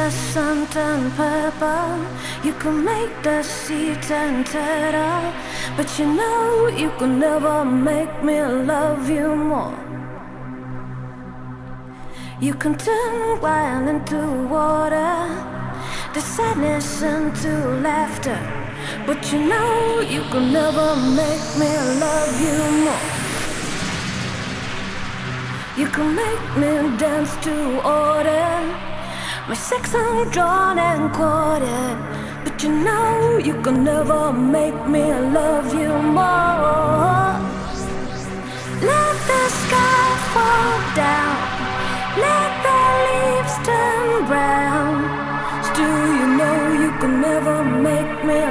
the sun turn purple, you can make the sea turn turtle, but you know you can never make me love you more. You can turn wine into water, the sadness into laughter, but you know you can never make me love you more. You can make me dance to order, my sex undrawn and quartered, but you know you can never make me love you more. Let the sky fall down, let the leaves turn brown, still you know you can never make me